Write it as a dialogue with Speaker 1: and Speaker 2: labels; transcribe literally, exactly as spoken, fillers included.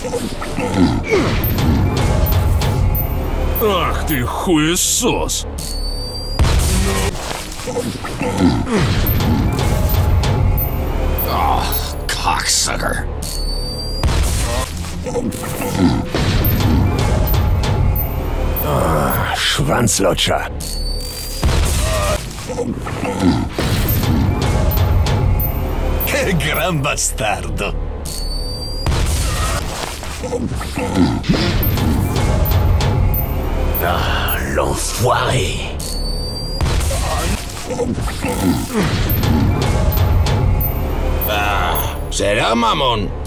Speaker 1: Ах ты хуесос!
Speaker 2: Oh, cocksucker.
Speaker 3: Ah, Schwanzlutscher.
Speaker 2: Che gran bastardo.
Speaker 3: Ah, l'enfoiré.
Speaker 2: Ah, será mamón.